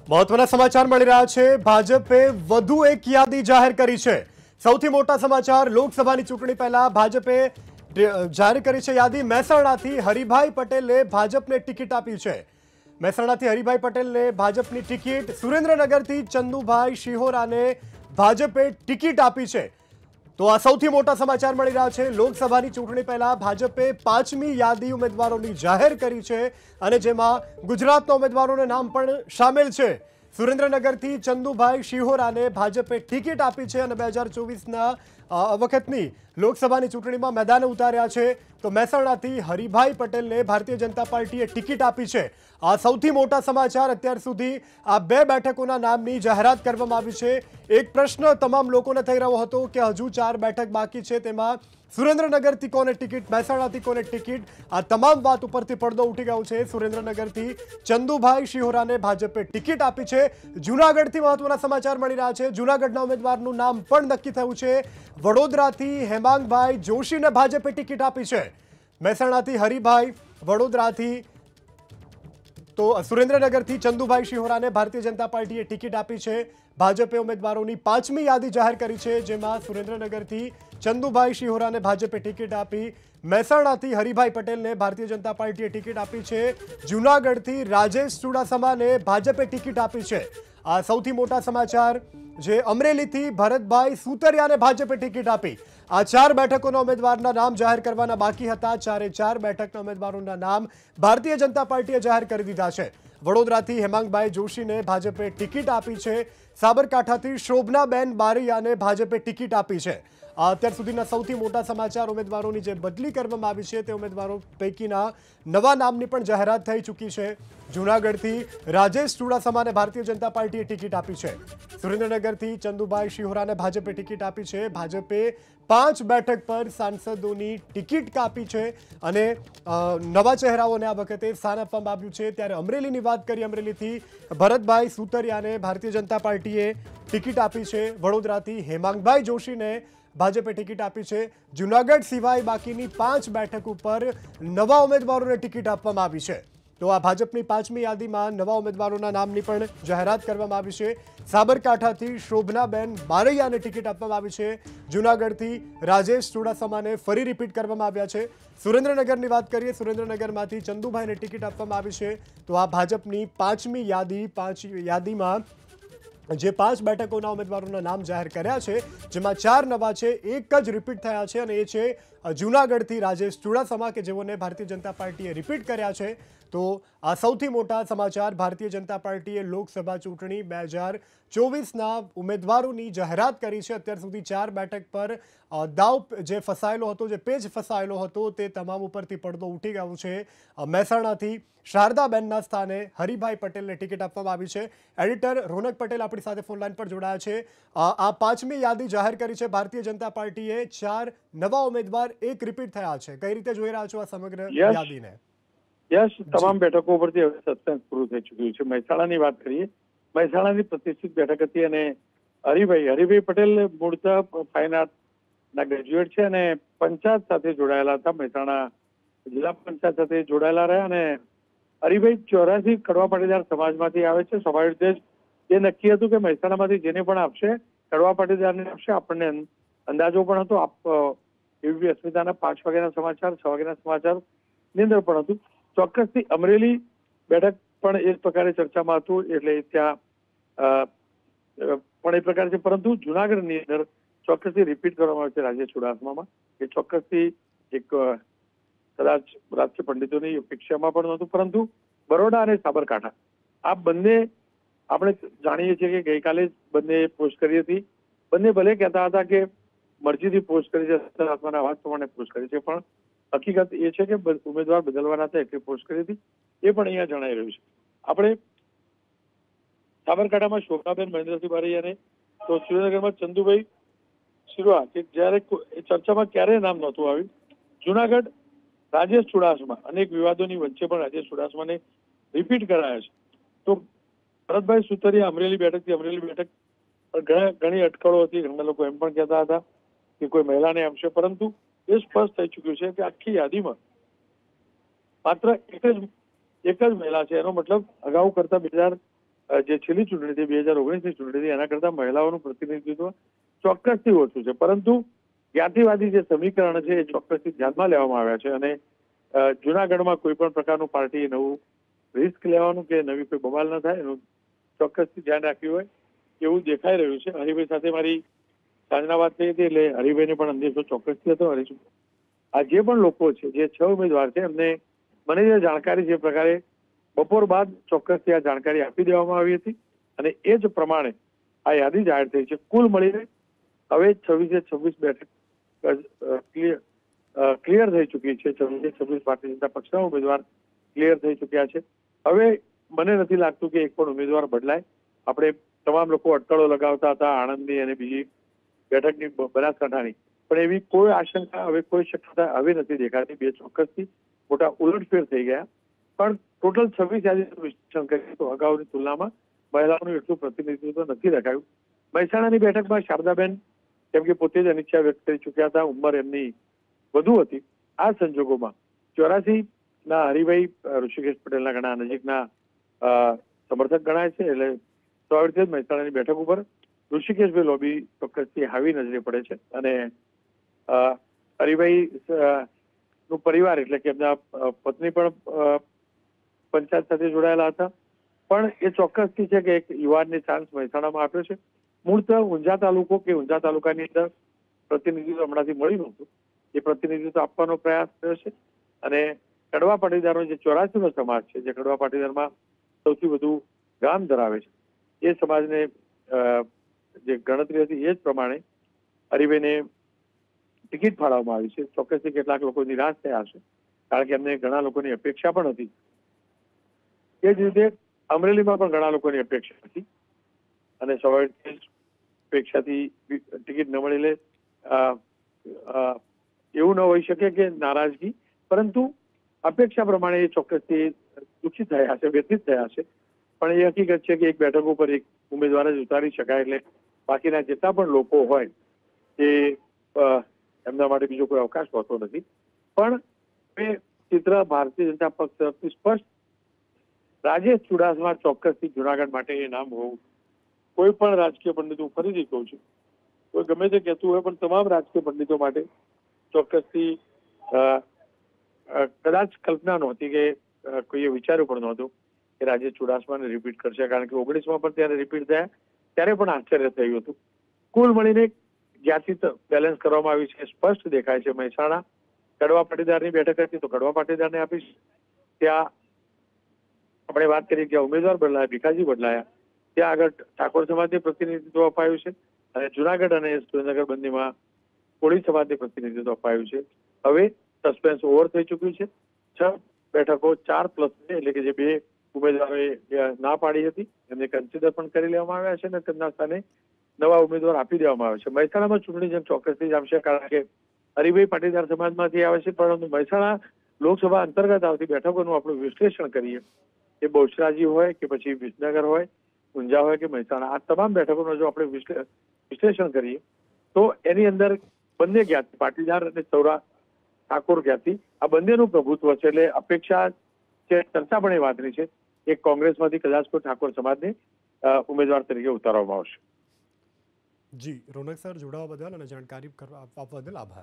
મહત્વના સમાચાર મળી રહ્યા છે। ભાજપે વધુ એક યાદી જાહેર કરી છે। સૌથી મોટા સમાચાર લોકસભાની ચૂંટણી પહેલા ભાજપે જાહેર કરી છે યાદી। મહેસાણાથી હરિભાઈ પટેલે ભાજપને ટિકિટ આપી છે। મહેસાણાથી હરિભાઈ પટેલને ભાજપની ટિકિટ, સુરેન્દ્રનગરથી ચંદુભાઈ શિહોરાને ભાજપે ટિકિટ આપી છે। તો આ સૌથી મોટા સમાચાર મળી રહ્યા છે। લોકસભાની ચૂંટણી પહેલા ભાજપે 5મી યાદી ઉમેદવારોની જાહેર કરી છે અને જેમાં ગુજરાતના ઉમેદવારોના નામ પણ શામેલ છે। સુરેન્દ્રનગરથી ચંદુભાઈ શિહોરાને ભાજપે ટિકિટ આપી છે અને 2024ના વખતની લોકસભાની ચૂંટણીમાં મેદાને ઉતાર્યા છે। તો મહેસાણાથી હરિભાઈ પટેલને ભારતીય જનતા પાર્ટીએ ટિકિટ આપી છે। આ સૌથી મોટા સમાચાર। અત્યાર સુધી આ 2 બેઠકોના નામની જાહેરાત કરવામાં આવી છે। એક પ્રશ્ન તમામ લોકોને થઈ રહ્યો હતો કે હજુ 4 બેઠક બાકી છે, તેમાં સુરેન્દ્રનગરથી કોને ટિકિટ, મહેસાણાથી કોને ટિકિટ, આ તમામ વાત ઉપરથી પડદો ઉઠી ગયો છે। સુરેન્દ્રનગરથી ચંદુભાઈ શિહોરાને ભાજપે ટિકિટ આપી છે। જૂનાગઢથી મહત્વના સમાચાર મળી રહ્યા છે। જૂનાગઢના ઉમેદવારનું નામ પણ નક્કી થયું છે। વડોદરાથી હેમાંગભાઈ જોશીને ભાજપે ટિકિટ આપી છે। મહેસાણાથી હરિભાઈ, વડોદરાથી તો સુરેન્દ્રનગરથી ચંદુભાઈ શિહોરાને ભારતીય જનતા પાર્ટીએ ટિકિટ આપી છે। ભાજપે ઉમેદવારોની 5મી યાદી જાહેર કરી છે, જેમાં સુરેન્દ્રનગરથી ચંદુભાઈ શિહોરાને ભાજપે ટિકિટ આપી, મહેસાણાથી હરિભાઈ પટેલને ભારતીય જનતા પાર્ટીએ ટિકિટ આપી છે, જૂનાગઢથી રાજેશ ચુડાસમાને ભાજપે ટિકિટ આપી છે। આ સૌથી મોટા સમાચાર। જે અમરેલીથી ભરતભાઈ સુતરિયાને ભાજપે ટિકિટ આપી। આ 4 બેઠકોના ઉમેદવારના નામ જાહેર કરવાના બાકી હતા। 4 બેઠકના ઉમેદવારોના નામ ભારતીય જનતા પાર્ટીએ જાહેર કરી દીધા છે। વડોદરાથી હેમાંગભાઈ જોશીને ભાજપે ટિકિટ આપી છે। સાબરકાંઠાથી શોભનાબેન બારૈયાને ભાજપે ટિકિટ આપી છે। અત્યાર સુધીના સૌથી મોટા સમાચાર। ઉમેદવારોની જે બદલી કરવામાં આવી છે તે ઉમેદવારો પૈકીના નવા નામની પણ જાહેરાત થઈ ચૂકી છે। જૂનાગઢથી રાજેશ ચુડાસમાને ભારતીય જનતા પાર્ટીએ ટિકિટ આપી છે। સુરેન્દ્રનગરથી ચંદુભાઈ શિહોરાને ભાજપે ટિકિટ આપી છે। ભાજપે 5 બેઠક પર સાંસદોની ટિકિટ કાપી છે અને નવા ચહેરાઓને આ વખતે સ્થાન આપવામાં આવ્યું છે। ત્યારે અમરેલીની વાત કરીએ। અમરેલીથી ભરતભાઈ સુતરિયાને ભારતીય જનતા પાર્ટીએ ટિકિટ આપી છે। વડોદરાથી હેમાંગભાઈ જોશીને ભાજપે ટિકિટ આપી છે। જૂનાગઢ સિવાય બાકીની 5 બેઠક ઉપર નવા ઉમેદવારોને ટિકિટ આપવામાં આવી છે। તો આ ભાજપની 5મી યાદીમાં નવા ઉમેદવારોના નામની પણ જાહેરાત કરવામાં આવી છે। સાબરકાંઠાથી શોભનાબેન બારૈયાને ટિકિટ આપવામાં આવી છે। જૂનાગઢથી રાજેશ ચુડાસમાને ફરી રિપીટ કરવામાં આવ્યા છે। સુરેન્દ્રનગરની વાત કરીએ। સુરેન્દ્રનગરમાંથી ચંદુભાઈને ટિકિટ આપવામાં આવી છે। તો આ ભાજપની 5મી યાદી। 5 યાદીમાં જે 5 બેઠકોના ઉમેદવારોના નામ જાહેર કર્યા છે, જેમાં 4 નવા છે, 1 જ રિપીટ થયા છે અને એ છે જૂનાગઢથી રાજેશ ચુડાસમા, કે જેઓને ભારતીય જનતા પાર્ટીએ રિપીટ કર્યા છે। તો આ સૌથી મોટા સમાચાર। ભારતીય જનતા પાર્ટીએ લોકસભા ચૂંટણી 2024ના ઉમેદવારોની જાહેરાત કરી છે। અત્યાર સુધી 4 બેઠક પર દાવ જે ફસાયેલો હતો, જે પેજ ફસાયેલો હતો, તે તમામ ઉપરથી પડદો ઉઠી ગયો છે। મહેસાણાથી શારદાબેનના સ્થાને હરિભાઈ પટેલને ટિકિટ આપવામાં આવી છે। એડિટર રોનક પટેલ આપણી સાથે ફોનલાઈન પર જોડાયા છે। આ 5મી યાદી જાહેર કરી છે ભારતીય જનતા પાર્ટીએ। 4 નવા ઉમેદવાર, 1 રિપીટ થયા છે। કઈ રીતે જોઈ રહ્યા છો આ સમગ્ર યાદીને? તમામ બેઠકો પરથી હવે સત્સંગ પૂરું થઈ ચૂક્યું છે। મહેસાણાની વાત કરીએ। મહેસાણાની પ્રતિષ્ઠિત બેઠક હતી અને હરિભાઈ પટેલ મૂળતઃ ફાઇન આર્ટના ગ્રેજ્યુએટ છે અને પંચાયત સાથે જોડાયેલા હતા। મહેસાણા જિલ્લા પંચાયત સાથે જોડાયેલા રહ્યા અને હરિભાઈ 84 કડવા પાટીદાર સમાજમાંથી આવે છે। સ્વાભાવિક રીતે એ નક્કી હતું કે મહેસાણામાંથી જેને પણ આપશે કડવા પાટીદારને આપશે। આપણને અંદાજો પણ હતો। એબીપી અસ્મિતાના 5 વાગ્યાના સમાચાર, 6 વાગ્યાના સમાચારની અંદર પણ હતું। ચોક્કસથી અમરેલી બેઠક પણ એ પ્રકારે ચર્ચામાં હતું, એટલે ત્યાં પણ એ પ્રકાર છે। પરંતુ જુનાગઢની અંદર ચોક્કસથી રિપીટ કરવામાં આવે છે રાજેશ ચુડાસમામાં। એ ચોક્કસથી એક કદાચ રાજકીય પંડિતોની અપેક્ષામાં પણ નહોતું। પરંતુ બરોડા અને સાબરકાંઠા આ બંને આપણે જાણીએ છીએ કે ગઈકાલે જ બંને પોસ્ટ કરી હતી। બંને ભલે કહેતા હતા કે મરજીથી પોસ્ટ કરી છે, આત્માના અવાજ પ્રમાણે પોસ્ટ કરી છે, પણ હકીકત એ છે કે ઉમેદવાર બદલવાના હતા એટલે પોસ્ટ કરી હતી। એ પણ અહીંયા જણાઈ રહ્યું છે। આપણે સાબરકાંઠામાં શોભનાબેન મહેન્દ્રસિંહ બારૈયાને, તો સુરેન્દ્રનગરમાં ચંદુભાઈ શિરોહા, કે જ્યારે ચર્ચામાં ક્યારેય નામ નહોતું આવ્યું। જુનાગઢ રાજેશ ચુડાસમા, અનેક વિવાદોની વચ્ચે પણ રાજેશ ચુડાસમાને રિપીટ કરાયા છે। તો ભરતભાઈ સુતરિયા અમરેલી બેઠકથી, અમરેલી બેઠક ઘણી અટકળો હતી। ઘણા લોકો એમ પણ કહેતા હતા કે કોઈ મહિલાને આપશે, પરંતુ એ સ્પષ્ટ થઈ ચુક્યું છે કે આખી યાદીમાં માત્ર એક જ મહિલા છે। એનો મતલબ અગાઉ કરતા જે છેલ્લી ચૂંટણી હતી 2019ની ચૂંટણી હતી એના કરતાં મહિલાઓનું પ્રતિનિધિત્વ ચોક્કસથી ઓછું છે, પરંતુ જ્ઞાતિવાદી જે સમીકરણ છે એ ચોક્કસથી ધ્યાનમાં લેવામાં આવ્યા છે અને જુનાગઢમાં કોઈ પણ પ્રકારનું પાર્ટી નવું રિસ્ક લેવાનું કે નવી કોઈ બવાલ ન થાય એનું ચોક્કસથી ધ્યાન રાખ્યું હોય એવું દેખાઈ રહ્યું છે. હરિભાઈ સાથે મારી સાંજના વાત થઈ હતી એટલે હરિભાઈને પણ અંદેશો ચોક્કસથી હતો. આ જે પણ લોકો છે, જે 6 ઉમેદવાર છે, એમને મને જે જાણકારી જે પ્રકારે બપોર બાદ ચોક્કસથી આ જાણકારી આપી દેવામાં આવી હતી અને એ જ પ્રમાણે આ યાદી જાહેર થઈ છે. કુલ મળીને હવે 26 બેઠક ક્લિયર થઈ ચૂકી છે. 26 ભારતીય જનતા પક્ષના ઉમેદવાર ક્લિયર થઈ ચૂક્યા છે. હવે મને નથી લાગતું કે એક પણ ઉમેદવાર બદલાય. આપણે તમામ લોકો અટકળો લગાવતા હતા આણંદની અને બીજી બેઠકની, બનાસકાંઠાની, પણ એવી કોઈ આશંકા હવે કોઈ શક્યતા હવે નથી દેખાતી. બે ચોક્કસથી મોટા ઉલટફેર થઈ ગયા. પણ ટોટલ 26 યાદીનું વિશ્લેષણ કરીએ તો અગાઉની તુલનામાં મહિલાઓનું એટલું પ્રતિનિધિત્વ નથી રખાયું. મહેસાણાની બેઠકમાં શારદાબેન કેમ કે પોતે જ અનિચ્છા વ્યક્ત કરી ચૂક્યા હતા, ઉંમર એમની વધુ હતી. આ સંજોગોમાં 84ના હરિભાઈ ઋષિકેશ પટેલના ઘણા નજીકના સમર્થક ગણાય છે, એટલે સ્વાભાવિક રીતે મહેસાણાની બેઠક ઉપર ઋષિકેશભાઈ લોબી ચોક્કસથી હાવી નજરે પડે છે અને હરિભાઈ નું પરિવાર એટલે કે એમના પત્ની પણ પંચાયત સાથે જોડાયેલા હતા. પણ એ ચોક્કસથી છે કે એક યુવાનને ચાન્સ મહેસાણામાં આપ્યો છે. મૂળ તો ઊંઝા તાલુકો કે ઊંઝા તાલુકાની અંદર પ્રતિનિધિત્વ હમણાંથી મળી નહોતું, એ પ્રતિનિધિત્વ આપવાનો પ્રયાસ થયો છે અને કડવા પાટીદારનો જે 84નો સમાજ છે, જે કડવા પાટીદારમાં સૌથી વધુ ગામ ધરાવે છે, એ સમાજને જે ગણતરી હતી એ જ પ્રમાણે હરિભાઈને ટિકિટ ફાળવવામાં આવી છે. ચોક્કસથી કેટલાક લોકો નિરાશ થયા છે, કારણ કે એમને ઘણા લોકોની અપેક્ષા પણ હતી. એ જ રીતે અમરેલીમાં પણ ઘણા લોકોની અપેક્ષા હતી અને સ્વાભાવિક અપેક્ષાથી ટિકિટ ન મળી લે એવું ન હોઈ શકે કે નારાજગી, પરંતુ અપેક્ષા પ્રમાણે એ ચોક્કસથી દુઃખી થયા છે, વ્યથિત થયા છે. પણ એ હકીકત છે કે એક બેઠક ઉપર એક ઉમેદવાર જ ઉતારી શકાય, એટલે બાકીના જેટલા પણ લોકો હોય એ એમના માટે બીજો કોઈ અવકાશ હોતો નથી. પણ એ ચિત્ર ભારતીય જનતા પક્ષ તરફથી સ્પષ્ટ. રાજેશ ચુડાસમા ચોક્કસથી જુનાગઢ માટે એ નામ હોવું, કોઈ પણ રાજકીય પંડિત, હું ફરીથી કહું છું, કોઈ ગમે તે કહેતું હોય, પણ તમામ રાજકીય પંડિતો માટે ચોક્કસથી કદાચ કલ્પના નહોતી કે કોઈએ વિચાર્યું પણ નહોતું કે રાજેશ ચુડાસમાને રિપીટ કરશે, કારણ કે 19માં પણ ત્યારે રિપીટ થયા ત્યારે પણ આશ્ચર્ય થયું હતું. કુલ મળીને જ્યાંથી બેલેન્સ કરવામાં આવી છે સ્પષ્ટ દેખાય છે. મહેસાણા કડવા પાટીદારની બેઠક હતી તો કડવા પાટીદારને આપીશ. ત્યાં આપણે વાત કરીએ કે ઉમેદવાર બદલાયા, ભીખાજી બદલાયા, ત્યાં આગળ ઠાકોર સમાજને પ્રતિનિધિત્વ અપાયું છે અને જુનાગઢ અને સુરેન્દ્રનગર બંનેમાં કોળી સમાજને પ્રતિનિધિત્વ અપાયું છે. હવે સસ્પેન્સ ઓવર થઈ ચૂક્યું છે. 6 બેઠકો 4+2 એટલે કે જે 2 ઉમેદવારોએ ના પાડી હતી એમને કન્સિડર પણ કરી લેવામાં આવ્યા છે અને તેમના સ્થાને નવા ઉમેદવાર આપી દેવામાં આવે છે. મહેસાણામાં ચૂંટણી જેમ ચોક્કસથી જામશે, કારણ કે હરિભાઈ પાટીદાર સમાજમાંથી આવે છે, પરંતુ મહેસાણા લોકસભા અંતર્ગત આવતી બેઠકોનું આપણું વિશ્લેષણ કરીએ, એ બહુચરાજી હોય કે પછી વિસનગર હોય, ઊંઝા હોય કે મહેસાણા, આ તમામ બેઠકોનું જો આપણે વિશ્લેષણ કરીએ તો એની અંદર બંને જ્ઞાતિ, પાટીદાર અને ઠાકોર જ્ઞાતિ, આ બંનેનું પ્રભુત્વ છે. એટલે અપેક્ષા છે, ચર્ચા પણ એ વાતની છે કે કોંગ્રેસમાંથી કદાચ કોઈ ઠાકોર સમાજને ઉમેદવાર તરીકે ઉતારવામાં આવશે. જી રોનક સર, જોડાવા બદલ અને જાણકારી આપવા બદલ આભાર.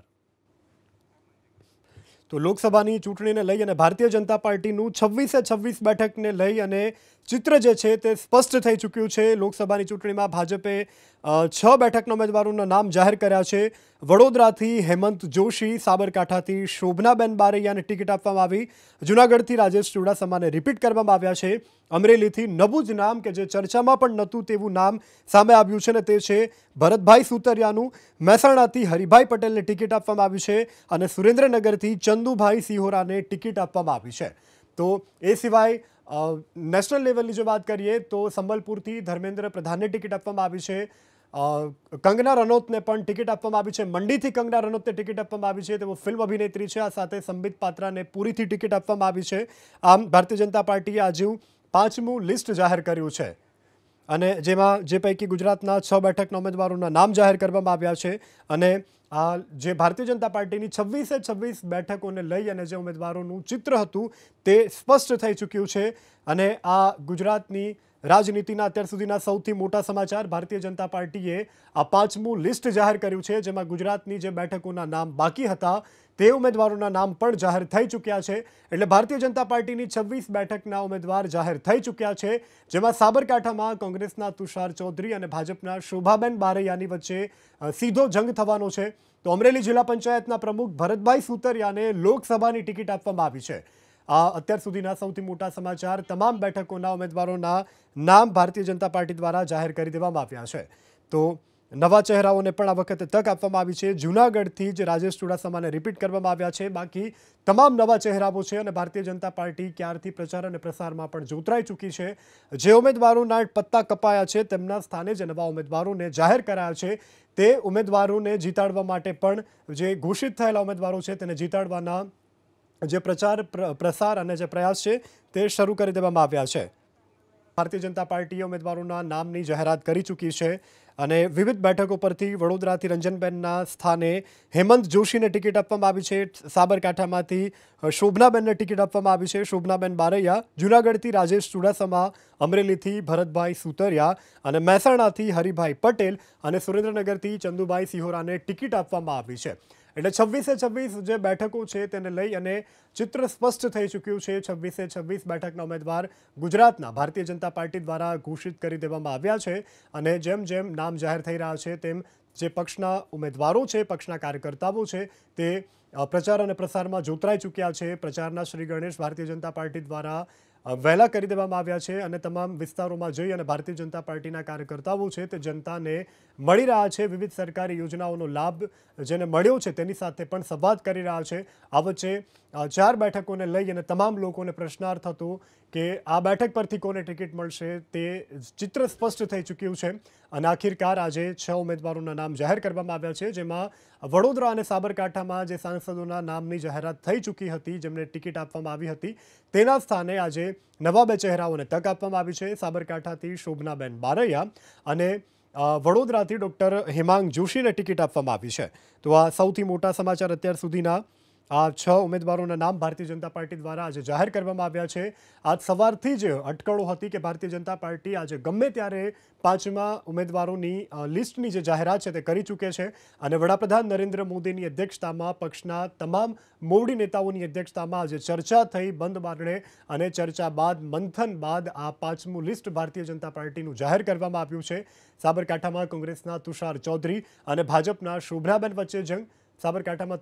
તો લોકસભાની ચૂંટણીને લઈ અને ભારતીય જનતા પાર્ટીનું 26 બેઠકને લઈ અને ચિત્ર જે છે તે સ્પષ્ટ થઈ ચૂક્યું છે. લોકસભાની ચૂંટણીમાં ભાજપે 6 બેઠકના ઉમેદવારોના નામ જાહેર કર્યા છે. વડોદરાથી હેમંત જોશી, સાબરકાંઠાથી શોભનાબેન બારૈયાને ટિકિટ આપવામાં આવી. જૂનાગઢથી રાજેશ ચુડાસમાને રિપીટ કરવામાં આવ્યા છે. અમરેલીથી નવું જ નામ કે જે ચર્ચામાં પણ નહોતું તેવું નામ સામે આવ્યું છે ને તે છે ભરતભાઈ સુતરિયાનું. મહેસાણાથી હરિભાઈ પટેલને ટિકિટ આપવામાં આવી છે અને સુરેન્દ્રનગરથી ચંદુભાઈ સિહોરાને ટિકિટ આપવામાં આવી છે. તો એ સિવાય નેશનલ લેવલની જો વાત કરીએ તો સંબલપુરથી ધર્મેન્દ્ર પ્રધાનને ટિકિટ આપવામાં આવી છે. કંગના રનૌતને પણ ટિકિટ આપવામાં આવી છે. મંડીથી કંગના રનૌતને ટિકિટ આપવામાં આવી છે. તેઓ ફિલ્મ અભિનેત્રી છે. આ સાથે સંબિત પાત્રાને પુરીથી ટિકિટ આપવામાં આવી છે. આમ ભારતીય જનતા પાર્ટીએ આજે 5મું લિસ્ટ જાહેર કર્યું છે અને જેમાં જે પૈકી ગુજરાતના 6 બેઠકના ઉમેદવારોના નામ જાહેર કરવામાં આવ્યા છે અને આ જે ભારતીય જનતા પાર્ટીની 26 બેઠકોને લઈ અને જે ઉમેદવારોનું ચિત્ર હતું તે સ્પષ્ટ થઈ ચૂક્યું છે અને આ ગુજરાતની રાજનીતિના અત્યાર સુધીના સૌથી મોટા સમાચાર ભારતીય જનતા પાર્ટીએ આ 5મું લિસ્ટ જાહેર કર્યું છે, જેમાં ગુજરાતની જે બેઠકોના નામ બાકી હતા તે ઉમેદવારોના નામ પણ જાહેર થઈ ચૂક્યા છે. એટલે ભારતીય જનતા પાર્ટીની 26 બેઠકના ઉમેદવાર જાહેર થઈ ચૂક્યા છે, જેમાં સાબરકાંઠામાં કોંગ્રેસના તુષાર ચૌધરી અને ભાજપના શોભાબેન બારૈયાની વચ્ચે સીધો જંગ થવાનો છે. તો અમરેલી જિલ્લા પંચાયતના પ્રમુખ ભરતભાઈ સુતરિયાને લોકસભાની ટિકિટ આપવામાં આવી છે. આ અત્યાર સુધીના સૌથી મોટા સમાચાર. તમામ બેઠકોના ઉમેદવારોના નામ ભારતીય જનતા પાર્ટી દ્વારા જાહેર કરી દેવામાં આવ્યા છે. તો નવા ચહેરાઓને પણ આ વખતે તક આપવામાં આવી છે. જૂનાગઢથી જ રાજેશ ચુડાસમાને રિપીટ કરવામાં આવ્યા છે. બાકી તમામ નવા ચહેરાઓ છે અને ભારતીય જનતા પાર્ટી ક્યારથી પ્રચાર અને પ્રસારમાં પણ જોતરાઈ ચૂકી છે. જે ઉમેદવારોના પત્તા કપાયા છે તેમના સ્થાને જે નવા ઉમેદવારોને જાહેર કરાયા છે તે ઉમેદવારોને જીતાડવા માટે પણ જે ઘોષિત થયેલા ઉમેદવારો છે તેને જીતાડવાના જે પ્રચાર પ્રસાર અને જે પ્રયાસ છે તે શરૂ કરી દેવામાં આવ્યા છે. ભારતીય જનતા પાર્ટીએ ઉમેદવારોના નામની જાહેરાત કરી ચૂકી છે અને વિવિધ બેઠકો પરથી વડોદરાથી રંજનબેનના સ્થાને હેમંત જોશીને ટિકિટ આપવામાં આવી છે. સાબરકાંઠામાંથી શોભનાબેનને ટિકિટ આપવામાં આવી છે, શોભનાબેન બારૈયા. જૂનાગઢથી રાજેશ ચુડાસમા, અમરેલીથી ભરતભાઈ સુતરિયા અને મહેસાણાથી હરિભાઈ પટેલ અને સુરેન્દ્રનગરથી ચંદુભાઈ સિહોરાને ટિકિટ આપવામાં આવી છે. એટલે 26 જે બેઠકો છે તેને લઈ અને ચિત્ર સ્પષ્ટ થઈ ચૂક્યું છે. 26 બેઠકના ઉમેદવાર ગુજરાતના ભારતીય જનતા પાર્ટી દ્વારા ઘોષિત કરી દેવામાં આવ્યા છે અને જેમ જેમ નામ જાહેર થઈ રહ્યા છે તેમ જે પક્ષના ઉમેદવારો છે, પક્ષના કાર્યકર્તાઓ છે તે પ્રચાર અને પ્રસારમાં જોતરાઈ ચૂક્યા છે. પ્રચારના શ્રી ગણેશ ભારતીય જનતા પાર્ટી દ્વારા વહેલા કરી દેવામાં આવ્યા છે અને તમામ વિસ્તારોમાં જઈ અને ભારતીય જનતા પાર્ટીના કાર્યકર્તાઓ છે તે જનતાને મળી રહ્યા છે. વિવિધ સરકારી યોજનાઓનો લાભ જેને મળ્યો છે તેની સાથે પણ સંવાદ કરી રહ્યા છે. આ વચ્ચે 4 બેઠકોને લઈ અને તમામ લોકોને પ્રશ્નાર્થ હતો કે આ બેઠક પરથી કોને ટિકિટ મળશે તે ચિત્ર સ્પષ્ટ થઈ ચૂક્યું છે અને આખિરકાર આજે 6 ઉમેદવારોના નામ જાહેર કરવામાં આવ્યા છે, જેમાં વડોદરા અને સાબરકાંઠામાં જે સાંસદોના નામની જાહેરાત થઈ ચૂકી હતી, જેમને ટિકિટ આપવામાં આવી હતી, તેના સ્થાને આજે નવા 2 ચહેરાઓને તક આપવામાં આવી છે. સાબરકાંઠાથી શોભનાબેન બારૈયા અને વડોદરાથી ડૉક્ટર હેમાંગ જોશીને ટિકિટ આપવામાં આવી છે. તો આ સૌથી મોટા સમાચાર અત્યાર સુધીના. આ 6 ઉમેદવારોના નામ ભારતીય જનતા પાર્ટી દ્વારા આજે જાહેર કરવામાં આવ્યા છે. આજ સવારથી જ અટકળો હતી કે ભારતીય જનતા પાર્ટી આજે ગમે ત્યારે 5મા ઉમેદવારોની લિસ્ટની જે જાહેરાત છે તે કરી ચૂકે છે અને વડાપ્રધાન નરેન્દ્ર મોદીની અધ્યક્ષતામાં પક્ષના તમામ મોવડી નેતાઓની અધ્યક્ષતામાં આજે ચર્ચા થઈ બંધ બારણે અને ચર્ચા બાદ મંથન બાદ આ 5મું લિસ્ટ ભારતીય જનતા પાર્ટીનું જાહેર કરવામાં આવ્યું છે. સાબરકાંઠામાં કોંગ્રેસના તુષાર ચૌધરી અને ભાજપના શોભનાબેન વચ્ચે જંગ. સાબરકાંઠામાં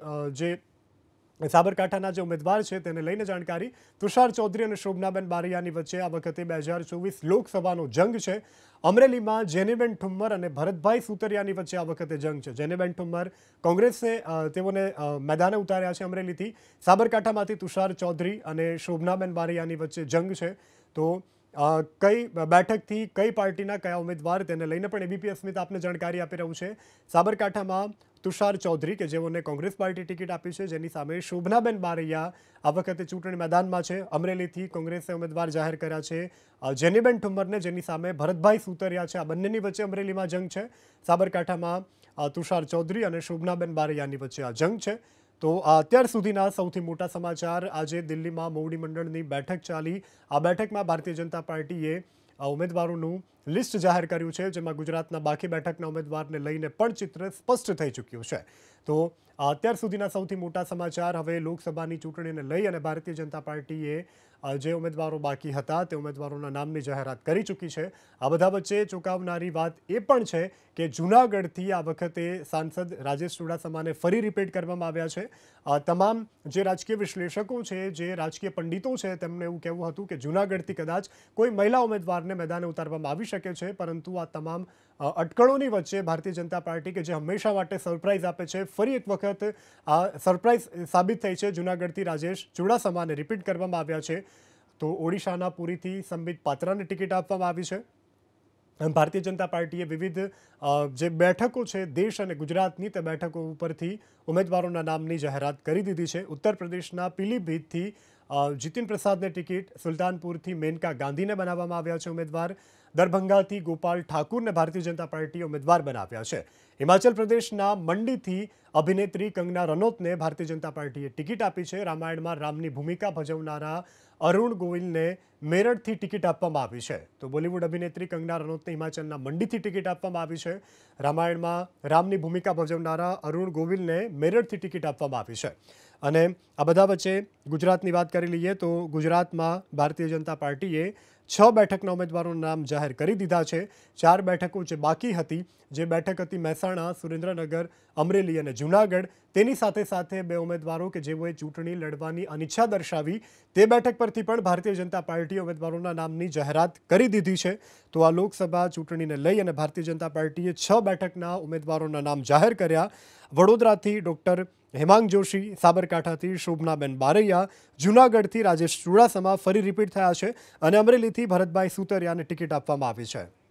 સાબરકાંઠાના જે ઉમેદવાર છે તેને લઈને જાણકારી. તુષાર ચૌધરી અને શોભનાબેન બારૈયાની વચ્ચે આ વખતે 2024 લોકસભાનો જંગ છે. અમરેલીમાં જેનીબેન ઠુમ્મર અને ભરતભાઈ સુતરિયાની વચ્ચે આ વખતે જંગ છે. જેનીબેન ઠુમ્મર કોંગ્રેસે તેઓને મેદાને ઉતાર્યા છે અમરેલીથી. સાબરકાંઠામાંથી તુષાર ચૌધરી અને શોભનાબેન બારૈયાની વચ્ચે જંગ છે. તો કઈ બેઠકથી કઈ પાર્ટીના કયા ઉમેદવાર તેને લઈને પણ એબીપી અસ્મિતા આપને જાણકારી આપી રહ્યું છે. સાબરકાંઠામાં તુષાર ચૌધરી કે જેઓને કોંગ્રેસ પાર્ટી ટિકિટ આપી છે, જેની સામે શોભનાબેન બારૈયા આ વખતે ચૂંટણી મેદાનમાં છે. અમરેલીથી કોંગ્રેસે ઉમેદવાર જાહેર કર્યા છે જેનીબેન ઠુમ્મરને, જેની સામે ભરતભાઈ સુતરિયા છે. આ બંનેની વચ્ચે અમરેલીમાં જંગ છે. સાબરકાંઠામાં તુષાર ચૌધરી અને શોભનાબેન બારૈયાની વચ્ચે આ જંગ છે. તો અત્યાર સુધીના સૌથી મોટા સમાચાર. આજે દિલ્હીમાં મોવડી મંડળની બેઠક ચાલી. આ બેઠકમાં ભારતીય જનતા પાર્ટીએ ઉમેદવારોનું લિસ્ટ જાહેર કર્યું છે, જેમાં ગુજરાતના બાકી બેઠકના ઉમેદવારને લઈને પણ ચિત્ર સ્પષ્ટ થઈ ચૂક્યું છે. તો અત્યાર સુધીના સૌથી મોટા સમાચાર. હવે લોકસભાની ચૂંટણીને લઈ અને ભારતીય જનતા પાર્ટીએ જે ઉમેદવારો બાકી હતા તે ઉમેદવારોના નામની જાહેરાત કરી ચૂકી છે. આ બધા વચ્ચે ચોંકાવનારી વાત એ પણ છે કે જૂનાગઢથી આ વખતે સાંસદ રાજેશ ચુડાસમાને ફરી રિપીટ કરવામાં આવ્યા છે. તમામ જે રાજકીય વિશ્લેષકો છે, જે રાજકીય પંડિતો છે, તેમનું એવું કહેવું હતું કે જૂનાગઢથી કદાચ કોઈ મહિલા ઉમેદવારને મેદાને ઉતારવામાં આવી શકે છે, પરંતુ આ તમામ અટકળોની વચ્ચે ભારતીય જનતા પાર્ટી કે જે હંમેશા માટે સરપ્રાઇઝ આપે છે, ફરી એક વખત આ સરપ્રાઇઝ સાબિત થઈ છે. જૂનાગઢથી રાજેશ ચુડાસમાને રિપીટ કરવામાં આવ્યા છે. તો ઓડિશાના પુરીથી સંબિત પાત્રાને ટિકિટ આપવામાં આવી છે. ભારતીય જનતા પાર્ટીએ વિવિધ જે બેઠકો છે દેશ અને ગુજરાતની, તે બેઠકો ઉપરથી ઉમેદવારોના નામની જાહેરાત કરી દીધી છે. ઉત્તર પ્રદેશના પીલીભીતથી જીતિન પ્રસાદને ટિકિટ, સુલતાનપુરથી મેનકા ગાંધીને બનાવવામાં આવ્યા છે ઉમેદવાર. દરભંગાથી ગોપાલ ઠાકુરને ભારતીય જનતા પાર્ટીએ ઉમેદવાર બનાવ્યા છે. હિમાચલ પ્રદેશના મંડીથી અભિનેત્રી કંગના રનૌતને ભારતીય જનતા પાર્ટીએ ટિકિટ આપી છે. રામાયણમાં રામની ભૂમિકા ભજવનારા અરુણ ગોવિલને મેરઠથી ટિકિટ આપવામાં આવી છે. તો બોલિવૂડ અભિનેત્રી કંગના રનૌતને હિમાચલના મંડીથી ટિકિટ આપવામાં આવી છે. રામાયણમાં રામની ભૂમિકા ભજવનારા અરુણ ગોવિલને મેરઠથી ટિકિટ આપવામાં આવી છે. અને આ બધા વચ્ચે ગુજરાતની વાત કરી લઈએ તો ગુજરાતમાં ભારતીય જનતા પાર્ટીએ 6 બેઠકના ઉમેદવારોના નામ જાહેર કરી દીધા છે. 4 બેઠકો જે બાકી હતી, જે બેઠક હતી મહેસાણા, સુરેન્દ્રનગર, અમરેલી અને જૂનાગઢ, તેની સાથે સાથે 2 ઉમેદવારો કે જેઓએ ચૂંટણી લડવાની અનિચ્છા દર્શાવી તે બેઠક પરથી પણ ભારતીય જનતા પાર્ટીએ ઉમેદવારોના નામની જાહેરાત કરી દીધી છે. તો આ લોકસભા ચૂંટણીને લઈ અને ભારતીય જનતા પાર્ટીએ 6 બેઠકના ઉમેદવારોના નામ જાહેર કર્યા. વડોદરાથી ડોક્ટર હેમાંગ જોશી, સાબરકાંઠાથી શોભનાબેન બારૈયા, જૂનાગઢથી રાજેશ ચુડાસમા ફરી રિપીટ થયા છે અને અમરેલીથી ભરતભાઈ સુતરિયાને ટિકિટ આપવામાં આવી છે.